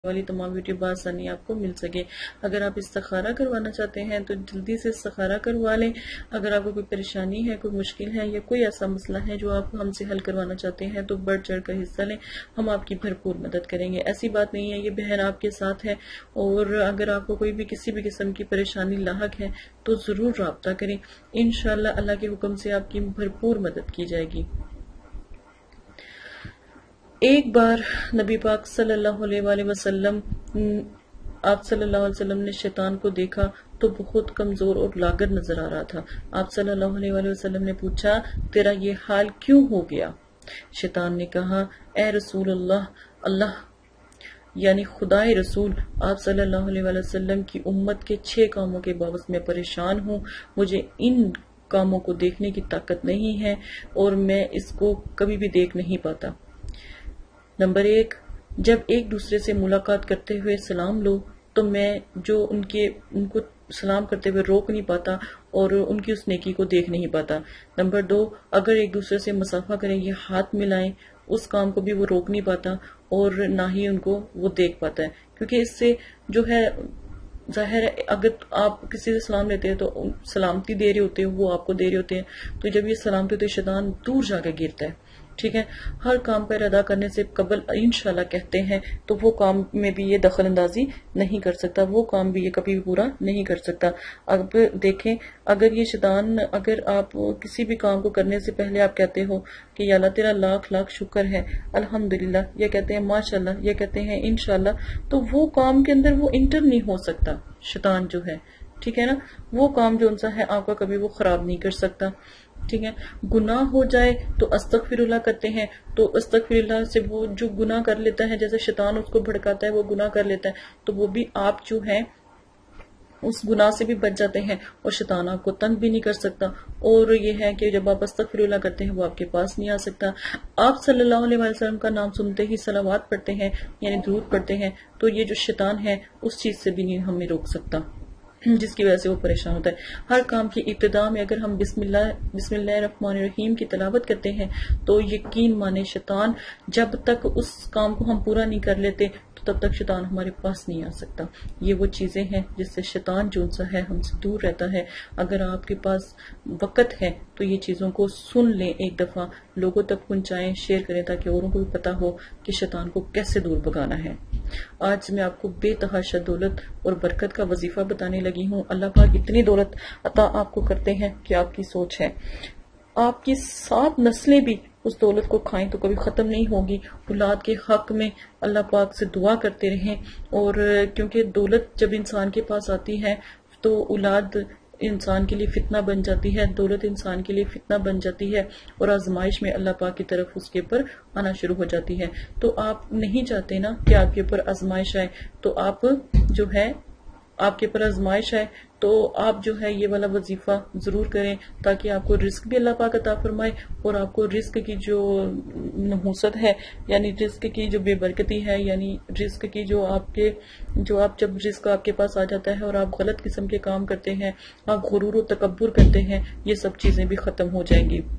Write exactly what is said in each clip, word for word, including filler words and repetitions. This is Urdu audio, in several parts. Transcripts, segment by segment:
والی تمام ویڈیو بآسانی آپ کو مل سکے۔ اگر آپ استخارہ کروانا چاہتے ہیں تو جلدی سے استخارہ کروا لیں۔ اگر آپ کو کوئی پریشانی ہے، کوئی مشکل ہے یا کوئی ایسا مسئلہ ہے جو آپ ہم سے حل کروانا چاہتے ہیں تو بڑھ چڑھ کر حصہ لیں، ہم آپ کی بھرپور مدد کریں گے۔ ایسی بات نہیں ہے، یہ بہن آپ کے ساتھ ہے، اور اگر آپ کو کوئی بھی کسی بھی قسم کی پریشانی لاحق ہے تو ضرور رابطہ کریں۔ انشاءاللہ اللہ کے حکم سے آپ کی بھرپور مدد کی جائے گی۔ ایک بار نبی پاک صلی اللہ علیہ وآلہ وسلم آپ صلی اللہ علیہ وسلم نے شیطان کو دیکھا تو بہت کمزور اور لاغر نظر آ رہا تھا۔ آپ صلی اللہ علیہ وآلہ وسلم نے پوچھا، تیرا یہ حال کیوں ہو گیا؟ شیطان نے کہا، اے رسول اللہ اللہ یعنی خدائے رسول، آپ صلی اللہ علیہ وآلہ وسلم کی امت کے چھ کاموں کے باوجود میں پریشان ہوں، مجھے ان کاموں کو دیکھنے کی طاقت نہیں ہے اور میں اس کو کبھی بھی دیکھ نہیں پاتا۔ نمبر ایک، جب ایک دوسرے سے ملاقات کرتے ہوئے سلام لو تو میں جو ان کے ان کو سلام کرتے ہوئے روک نہیں پاتا اور ان کی اس نیکی کو دیکھ نہیں پاتا۔ نمبر دو، اگر ایک دوسرے سے مصافحہ کریں یا ہاتھ ملائیں، اس کام کو بھی وہ روک نہیں پاتا اور نہ ہی ان کو وہ دیکھ پاتا ہے، کیونکہ اس سے جو ہے ظاہر ہے اگر آپ کسی سے سلام لیتے ہیں تو سلامتی دے رہے ہوتے ہیں، وہ آپ کو دے رہے ہوتے ہیں، تو جب یہ سلامتی ہوتے شیطان دور جا کے گرتا ہے۔ ٹھیک ہے، ہر کام پر ادا کرنے سے قبل انشاءاللہ کہتے ہیں تو وہ کام میں بھی یہ دخل اندازی نہیں کر سکتا، وہ کام بھی یہ کبھی بھی پورا نہیں کر سکتا۔ اب دیکھیں، اگر یہ شیطان اگر آپ کسی بھی کام کو کرنے سے پہلے آپ کہتے ہو کہ یا اللہ تیرا لاکھ لاکھ شکر ہے، الحمدللہ، یہ کہتے ہیں ماشاءاللہ، یہ کہتے ہیں انشاءاللہ، تو وہ کام کے اندر وہ انٹر نہیں ہو سکتا شیطان جو ہے، ٹھیک ہے نا، وہ کام جو ان سا ہے آپ کا کبھی وہ خراب نہیں کر سکتا۔ ٹھیک ہے، گناہ ہو جائے تو استغفر اللہ کرتے ہیں، تو استغفر اللہ سے وہ جو گناہ کر لیتا ہے، جیسے شیطان اس کو بھڑکاتا ہے وہ گناہ کر لیتا ہے، تو وہ بھی آپ جو ہے اس گناہ سے بھی بچ جاتے ہیں اور شیطان آپ کو تنگ بھی نہیں کر سکتا۔ اور یہ ہے کہ جب آپ استغفر اللہ کرتے ہیں وہ آپ کے پاس نہیں آ سکتا۔ آپ صلی اللہ علیہ وسلم کا نام سنتے ہی صلوات پڑھتے ہیں یعنی درود پڑھتے ہیں، تو یہ جو شیطان ہے اس چیز سے بھی نہیں ہمیں روک سکتا جس کی وجہ سے وہ پریشان ہوتا ہے۔ ہر کام کی ابتدا میں اگر ہم بسم اللہ بسم اللہ الرحمن الرحیم کی تلاوت کرتے ہیں تو یقین مانے شیطان جب تک اس کام کو ہم پورا نہیں کر لیتے تو تب تک شیطان ہمارے پاس نہیں آ سکتا۔ یہ وہ چیزیں ہیں جس سے شیطان جو سا ہے ہم سے دور رہتا ہے۔ اگر آپ کے پاس وقت ہے تو یہ چیزوں کو سن لیں، ایک دفعہ لوگوں تک پہنچائیں، شیئر کریں تاکہ اوروں کو بھی پتا ہو کہ شیطان کو کیسے دور بھگانا ہے۔ آج میں آپ کو بے تحاشا دولت اور برکت کا وظیفہ بتانے لگی ہوں۔ اللہ پاک اتنی دولت عطا آپ کو کرتے ہیں کہ آپ کی سوچ ہے، آپ کی سات نسلیں بھی اس دولت کو کھائیں تو کبھی ختم نہیں ہوگی۔ اولاد کے حق میں اللہ پاک سے دعا کرتے رہیں، اور کیونکہ دولت جب انسان کے پاس آتی ہے تو اولاد انسان کے لیے فتنہ بن جاتی ہے، دولت انسان کے لیے فتنہ بن جاتی ہے، اور آزمائش میں اللہ پاک کی طرف اس کے اوپر آنا شروع ہو جاتی ہے۔ تو آپ نہیں چاہتے نا کہ آپ کے اوپر آزمائش آئے، تو آپ جو ہے آپ کے اوپر آزمائش آئے تو آپ جو ہے یہ والا وظیفہ ضرور کریں تاکہ آپ کو رزق بھی اللہ پاک عطا فرمائے، اور آپ کو رزق کی جو نحوست ہے یعنی رزق کی جو بے برکتی ہے، یعنی رزق کی جو آپ کے جو آپ جب رزق آپ کے پاس آ جاتا ہے اور آپ غلط قسم کے کام کرتے ہیں، آپ غرور و تکبر کرتے ہیں، یہ سب چیزیں بھی ختم ہو جائیں گی۔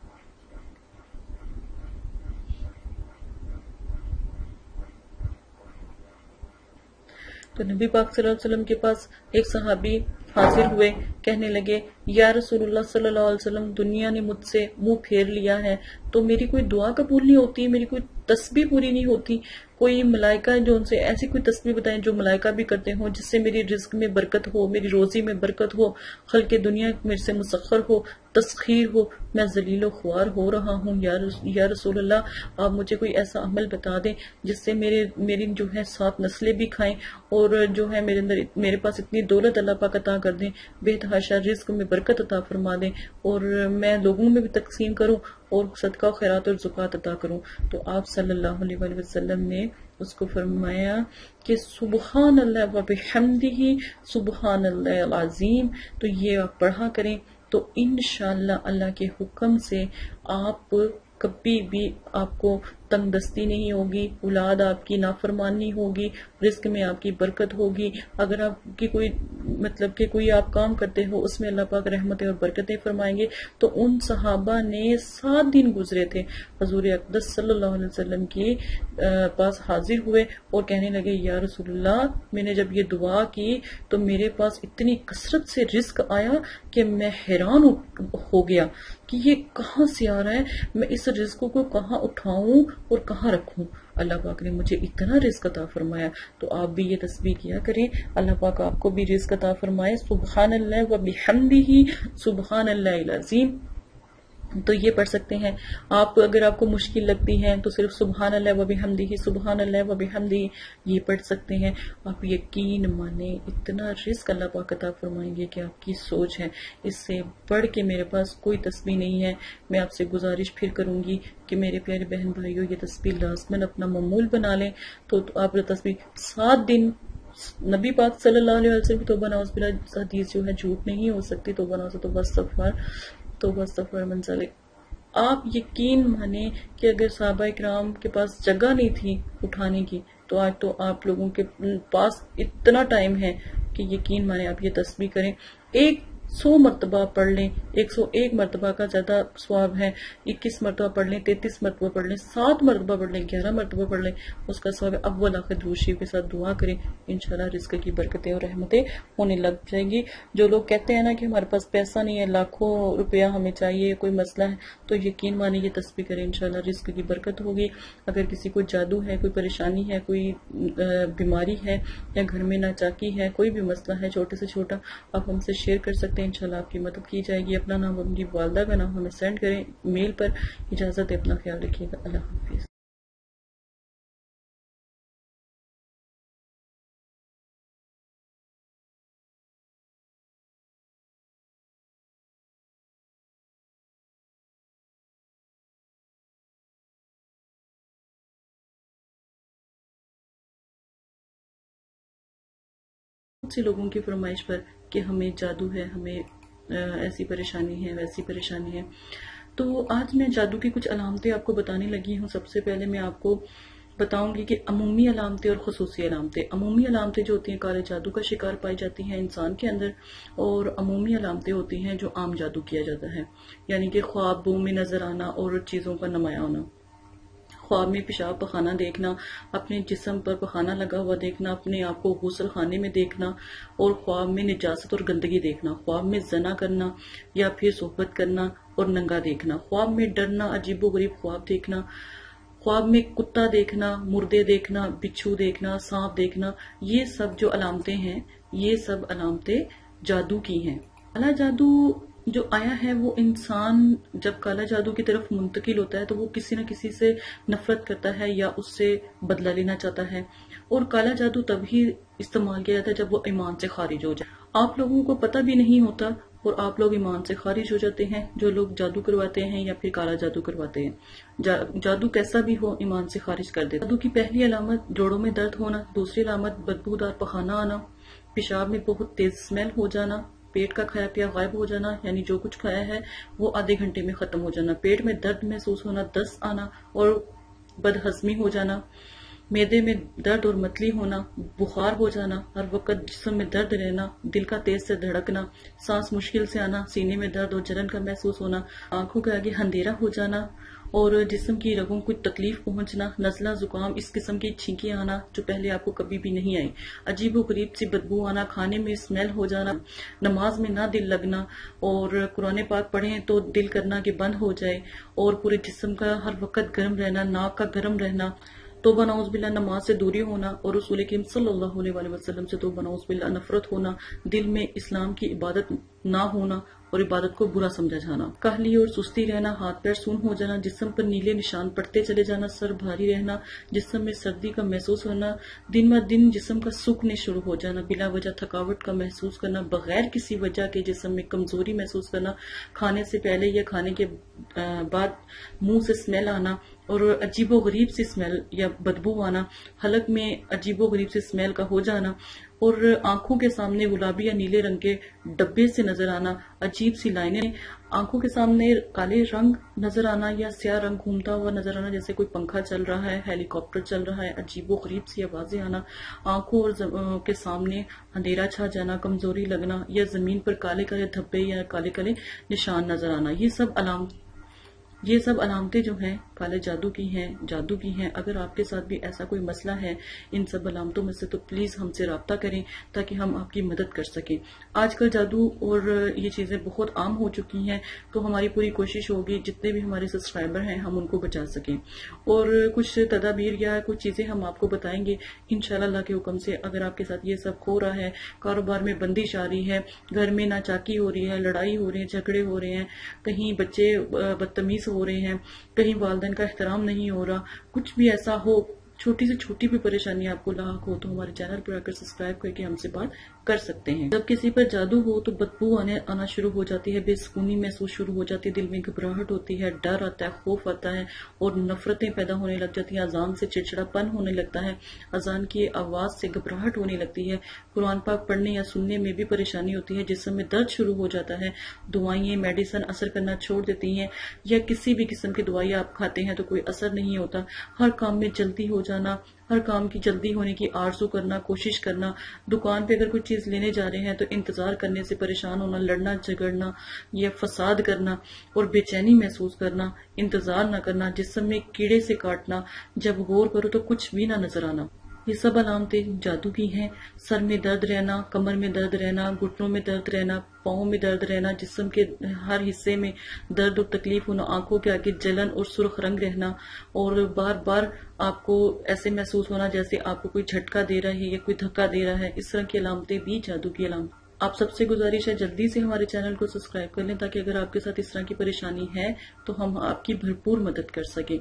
تو نبی پاک صلی اللہ علیہ وسلم کے پاس ایک صحابی حاضر ہوئے، کہنے لگے، یا رسول اللہ صلی اللہ علیہ وسلم، دنیا نے مجھ سے منہ پھیر لیا ہے تو میری کوئی دعا قبول نہیں ہوتی، میری کوئی تسبیح پوری نہیں ہوتی، کوئی ملائکہ جو ان سے ایسی کوئی تسبیح بتائیں جو ملائکہ بھی کرتے ہوں، جس سے میری رزق میں برکت ہو، میری روزی میں برکت ہو، خلق دنیا میرے سے مسخر ہو، تسخیر ہو، میں ذلیل و خوار ہو رہا ہوں، یا رسول اللہ آپ مجھے کوئی ایسا عمل بتا دیں جس سے میرے میری جو ہے سات نسلیں بھی کھائیں، اور جو ہے میرے اندر میرے پاس اتنی دولت اللہ پاک عطا کر دیں، بے تحاشا رزق میں برکت عطا فرما دیں، اور میں لوگوں میں بھی تقسیم کروں اور صدقہ و خیرات اور زکوٰۃ عطا کروں۔ تو آپ صلی اللہ علیہ وآلہ وسلم نے اس کو فرمایا کہ سبحان اللہ و بحمدہ سبحان اللہ العظیم، تو یہ آپ پڑھا کریں تو انشاءاللہ اللہ کے حکم سے آپ کبھی بھی آپ کو تنگ دستی نہیں ہوگی، اولاد آپ کی نافرمان نہیں ہوگی، رزق میں آپ کی برکت ہوگی۔ اگر آپ کی کوئی مطلب کہ کوئی آپ کام کرتے ہو اس میں اللہ پاک رحمتیں اور برکتیں فرمائیں گے. تو ان صحابہ نے سات دن گزرے تھے حضور اقدس صلی اللہ علیہ وسلم کے پاس حاضر ہوئے اور کہنے لگے یا رسول اللہ میں نے جب یہ دعا کی تو میرے پاس اتنی کثرت سے رزق آیا کہ میں حیران ہو گیا کہ یہ کہاں سے آ رہا ہے, میں اس رزق کو کہاں اٹھاؤں اور کہاں رکھوں. اللہ پاک نے مجھے اتنا رزق عطا فرمایا. تو آپ بھی یہ تسبیح کیا کریں, اللہ پاک آپ کو بھی رزق عطا فرمائے. سبحان اللہ و بحمدہ سبحان اللہ العظیم. تو یہ پڑھ سکتے ہیں آپ. اگر آپ کو مشکل لگتی ہے تو صرف سبحان اللہ و بحمدہ سبحان اللہ و بحمدہ یہ پڑھ سکتے ہیں. آپ یقین مانیں اتنا رزق اللہ پاک عطا فرمائیں گے کہ آپ کی سوچ ہے. اس سے بڑھ کے میرے پاس کوئی تسبیح نہیں ہے. میں آپ سے گزارش پھر کروں گی کہ میرے پیارے بہن بھائیوں یہ تسبیح لازماً اپنا معمول بنا لیں. تو آپ تسبیح سات دن نبی پاک صلی اللہ علیہ وسلم کی توبہ نعوذ باللہ حدیث جو ہے جھوٹ نہیں ہو سکتی. توبہ نعوذ توبہ استغفار توبہ استغفار من ذلک. آپ یقین مانیں کہ اگر صحابہ کرام کے پاس جگہ نہیں تھی اٹھانے کی تو آج تو آپ لوگوں کے پاس اتنا ٹائم ہے کہ یقین مانیں آپ یہ تسبیح کریں. ایک سو مرتبہ پڑھ لیں, ایک سو ایک مرتبہ کا زیادہ ثواب ہے. اکیس مرتبہ پڑھ لیں, تینتیس مرتبہ پڑھ لیں, سات مرتبہ پڑھ لیں, گیارہ مرتبہ پڑھ لیں, اس کا ثواب ہے. اول آخر درود شریف کے ساتھ دعا کریں, انشاءاللہ رزق کی برکتیں اور رحمتیں ہونے لگ جائیں گی. جو لوگ کہتے ہیں نا کہ ہمارے پاس پیسہ نہیں ہے, لاکھوں روپیہ ہمیں چاہیے, کوئی مسئلہ ہے, تو یقین مانیں یہ تسبیح کریں, انشاءاللہ رزق کی برکت ہوگی. اگر کسی کو جادو ہے, کوئی پریشانی ہے, کوئی بیماری ہے یا گھر میں ناچاکی ہے, کوئی بھی مسئلہ ہے چھوٹے سے چھوٹا, آپ ہم سے شیئر کر سکتے ہیں, انشاءاللہ آپ کی مدد کی جائے گی. اپنا نام اپنی والدہ کا نام ہمیں سینڈ کریں میل پر. اجازت ہے, اپنا خیال رکھیے گا. اللہ حافظ. بہت سی لوگوں کی فرمائش پر کہ ہمیں جادو ہے, ہمیں ایسی پریشانی ہے, ویسی پریشانی ہے. تو آج میں جادو کی کچھ علامتیں آپ کو بتانے لگی ہوں. سب سے پہلے میں آپ کو بتاؤں گی کہ عمومی علامتیں اور خصوصی علامتیں. عمومی علامتیں جو ہوتی ہیں کالے جادو کا شکار پائی جاتی ہیں انسان کے اندر, اور عمومی علامتیں ہوتی ہیں جو عام جادو کیا جاتا ہے, یعنی کہ خوابوں میں نظر آنا اور چیزوں کا نمایاں ہونا. خواب میں پیشاب پخانہ دیکھنا, اپنے جسم پر پخانہ لگا ہوا دیکھنا, اپنے آپ کو غسل خانے میں دیکھنا, اور خواب میں نجاست اور گندگی دیکھنا, خواب میں زنا کرنا یا پھر صحبت کرنا اور ننگا دیکھنا, خواب میں ڈرنا, عجیب و غریب خواب دیکھنا, خواب میں کتا دیکھنا, مردے دیکھنا, بچھو دیکھنا, سانپ دیکھنا. یہ سب جو علامتیں ہیں یہ سب علامتیں جادو کی ہیں. کالا جادو جو آیا ہے وہ انسان جب کالا جادو کی طرف منتقل ہوتا ہے تو وہ کسی نہ کسی سے نفرت کرتا ہے یا اس سے بدلہ لینا چاہتا ہے, اور کالا جادو تب ہی استعمال کیا جاتا ہے جب وہ ایمان سے خارج ہو جائے. آپ لوگوں کو پتہ بھی نہیں ہوتا اور آپ لوگ ایمان سے خارج ہو جاتے ہیں, جو لوگ جادو کرواتے ہیں یا پھر کالا جادو کرواتے ہیں. جا, جادو کیسا بھی ہو ایمان سے خارج کر دیتا. جادو کی پہلی علامت جوڑوں میں درد ہونا, دوسری علامت بدبودار پخانہ آنا, پیشاب میں بہت تیز اسمیل ہو جانا, پیٹ کا کھایا پیا غائب ہو جانا, یعنی جو کچھ کھایا ہے وہ آدھے گھنٹے میں ختم ہو جانا, پیٹ میں درد محسوس ہونا, دست آنا اور بدہضمی ہو جانا, معدے میں درد اور متلی ہونا, بخار ہو جانا, ہر وقت جسم میں درد رہنا, دل کا تیز سے دھڑکنا, سانس مشکل سے آنا, سینے میں درد اور جلن کا محسوس ہونا, آنکھوں کے آگے اندھیرا ہو جانا اور جسم کی رگوں کو تکلیف پہنچنا, نزلہ زکام, اس قسم کی چھینکیں آنا جو پہلے آپ کو کبھی بھی نہیں آئی, عجیب و غریب سی بدبو آنا, کھانے میں اسمیل ہو جانا, نماز میں نہ دل لگنا, اور قرآن پاک پڑھیں تو دل کرنا کہ بند ہو جائے, اور پورے جسم کا ہر وقت گرم رہنا, ناک کا گرم رہنا, توبہ نعوذ باللہ نماز سے دوری ہونا, اور رسول کریم صلی اللہ علیہ وآلہ وسلم سے توبہ نعوذ باللہ نفرت ہونا, دل میں اسلام کی عبادت نہ ہونا اور عبادت کو برا سمجھا جانا, کاہلی اور سستی رہنا, ہاتھ پیر سون ہو جانا, جسم پر نیلے نشان پڑتے چلے جانا, سر بھاری رہنا, جسم میں سردی کا محسوس ہونا, دن بہ دن جسم کا سوکھنے شروع ہو جانا, بلا وجہ تھکاوٹ کا محسوس کرنا, بغیر کسی وجہ کے جسم میں کمزوری محسوس کرنا, کھانے سے پہلے یا کھانے کے بعد منہ سے اسمیل آنا اور عجیب و غریب سی اسمیل یا بدبو آنا, حلق میں عجیب و غریب سی اسمیل کا ہو جانا, اور آنکھوں کے سامنے گلابی یا نیلے رنگ کے ڈبے سے نظر آنا، عجیب سی لائنیں، آنکھوں کے سامنے کالے رنگ نظر آنا یا سیاہ رنگ گھومتا ہوا نظر آنا، جیسے کوئی پنکھا چل رہا ہے، ہیلی کاپٹر چل رہا ہے، عجیب و غریب سی آوازیں آنا، آنکھوں اور کے سامنے اندھیرا چھا جانا، کمزوری لگنا یا زمین پر کالے کالے دھبے یا کالے کالے نشان نظر آنا، یہ سب علامت یہ سب علامتیں جو ہیں کالے جادو کی ہیں، جادو کی ہیں۔ اگر آپ کے ساتھ بھی ایسا کوئی مسئلہ ہے ان سب علامتوں میں سے تو پلیز ہم سے رابطہ کریں تاکہ ہم آپ کی مدد کر سکیں۔ آج کل جادو اور یہ چیزیں بہت عام ہو چکی ہیں، تو ہماری پوری کوشش ہوگی جتنے بھی ہمارے سبسکرائبر ہیں ہم ان کو بچا سکیں، اور کچھ تدابیر یا کچھ چیزیں ہم آپ کو بتائیں گے انشاءاللہ اللہ کے حکم سے۔ اگر آپ کے ساتھ یہ سب ہو رہا ہے، کاروبار میں بندش آ رہی ہے، گھر میں ناچاکی ہو رہی ہے، لڑائی ہو رہی ہے، جھگڑے ہو رہے ہیں، کہیں بچے بدتمیز ہو رہے ہیں، کہیں والدین کا احترام نہیں ہو رہا، کچھ بھی ایسا ہو، چھوٹی سے چھوٹی بھی پریشانی آپ کو لاحق ہو تو ہمارے چینل پر آ کر سبسکرائب کر کے ہم سے بات کر سکتے ہیں۔ جب کسی پر جادو ہو تو بدبو آنے آنا شروع ہو جاتی ہے، بے سکونی محسوس شروع ہو جاتی ہے، دل میں گھبراہٹ ہوتی ہے، ڈر آتا ہے، خوف آتا ہے اور نفرتیں پیدا ہونے لگ جاتی ہیں، اذان سے چڑچڑا پن ہونے لگتا ہے، اذان کی آواز سے گھبراہٹ ہونے لگتی ہے، قرآن پاک پڑھنے یا سننے میں بھی پریشانی ہوتی ہے، جسم میں درد شروع ہو جاتا ہے، دوائیں میڈیسن اثر کرنا چھوڑ دیتی ہیں، یا کسی بھی قسم کی دوائی آپ کھاتے ہیں تو کوئی اثر نہیں ہوتا، ہر کام میں جلدی ہو جانا، ہر کام کی جلدی ہونے کی آرزو کرنا، کوشش کرنا، دکان پہ اگر کوئی چیز لینے جا رہے ہیں تو انتظار کرنے سے پریشان ہونا، لڑنا جھگڑنا یا فساد کرنا اور بے چینی محسوس کرنا، انتظار نہ کرنا، جسم میں کیڑے سے کاٹنا، جب غور کرو تو کچھ بھی نہ نظر آنا، یہ سب علامتیں جادو کی ہیں۔ سر میں درد رہنا، کمر میں درد رہنا، گھٹنوں میں درد رہنا، پاؤں میں درد رہنا، جسم کے ہر حصے میں درد اور تکلیف ہونا، آنکھوں کے آگے جلن اور سرخ رنگ رہنا، اور بار بار آپ کو ایسے محسوس ہونا جیسے آپ کو کوئی جھٹکا دے رہا ہے یا کوئی دھکا دے رہا ہے، اس طرح کی علامتیں بھی جادو کی علامت۔ آپ سب سے گزارش ہے جلدی سے ہمارے چینل کو سبسکرائب کر لیں تاکہ اگر آپ کے ساتھ اس طرح کی پریشانی ہے تو ہم آپ کی بھرپور مدد کر سکیں۔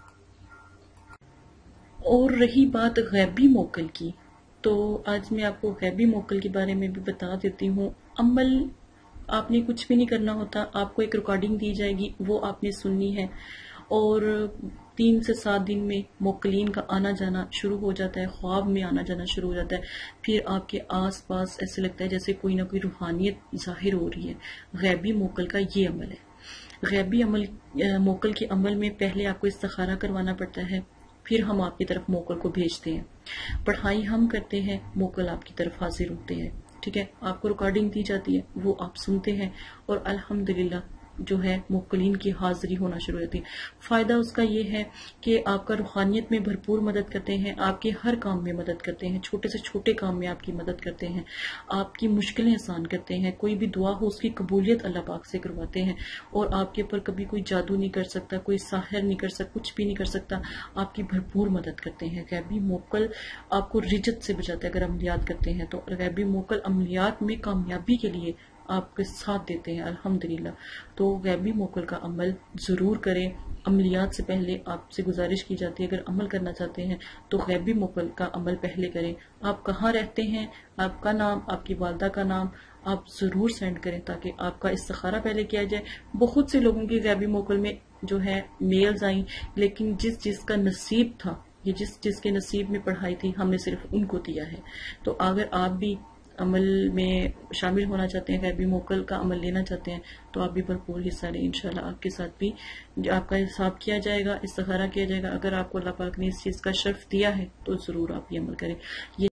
اور رہی بات غیبی موکل کی، تو آج میں آپ کو غیبی موکل کے بارے میں بھی بتا دیتی ہوں۔ عمل آپ نے کچھ بھی نہیں کرنا ہوتا، آپ کو ایک ریکارڈنگ دی جائے گی، وہ آپ نے سننی ہے، اور تین سے سات دن میں موکلین کا آنا جانا شروع ہو جاتا ہے، خواب میں آنا جانا شروع ہو جاتا ہے، پھر آپ کے آس پاس ایسے لگتا ہے جیسے کوئی نہ کوئی روحانیت ظاہر ہو رہی ہے۔ غیبی موکل کا یہ عمل ہے۔ غیبی عمل موکل کے عمل میں پہلے آپ کو استخارہ کروانا پڑتا ہے، پھر ہم آپ کی طرف موکل کو بھیجتے ہیں، پڑھائی ہم کرتے ہیں، موکل آپ کی طرف حاضر ہوتے ہیں، ٹھیک ہے، آپ کو ریکارڈنگ دی جاتی ہے، وہ آپ سنتے ہیں، اور الحمدللہ جو ہے موکلین کی حاضری ہونا شروع ہوتی ہے۔ فائدہ اس کا یہ ہے کہ آپ کا روحانیت میں بھرپور مدد کرتے ہیں، آپ کے ہر کام میں مدد کرتے ہیں، چھوٹے سے چھوٹے کام میں آپ کی مدد کرتے ہیں، آپ کی مشکلیں آسان کرتے ہیں، کوئی بھی دعا ہو اس کی قبولیت اللہ پاک سے کرواتے ہیں، اور آپ کے اوپر کبھی کوئی جادو نہیں کر سکتا، کوئی ساحر نہیں کر سکتا، کچھ بھی نہیں کر سکتا، آپ کی بھرپور مدد کرتے ہیں۔ غیبی موکل آپ کو رجت سے بچاتا ہے، اگر عملیات کرتے ہیں تو غیبی موکل عملیات میں کامیابی کے لیے آپ کے ساتھ دیتے ہیں الحمدللہ۔ تو غیبی موکل کا عمل ضرور کریں، عملیات سے پہلے آپ سے گزارش کی جاتی ہے اگر عمل کرنا چاہتے ہیں تو غیبی موکل کا عمل پہلے کریں۔ آپ کہاں رہتے ہیں، آپ کا نام، آپ کی والدہ کا نام آپ ضرور سینڈ کریں تاکہ آپ کا استخارہ پہلے کیا جائے۔ بہت سے لوگوں کی غیبی موکل میں جو ہے میلز آئیں، لیکن جس جس کا نصیب تھا، یہ جس جس کے نصیب میں پڑھائی تھی، ہم نے صرف ان کو دیا ہے۔ تو اگر آپ بھی عمل میں شامل ہونا چاہتے ہیں، غیبی موکل کا عمل لینا چاہتے ہیں تو آپ بھی بھرپور حصہ لیں، انشاءاللہ آپ کے ساتھ بھی آپ کا حساب کیا جائے گا، استخارہ کیا جائے گا۔ اگر آپ کو اللہ پاک نے اس چیز کا شرف دیا ہے تو ضرور آپ یہ عمل کریں۔ یہ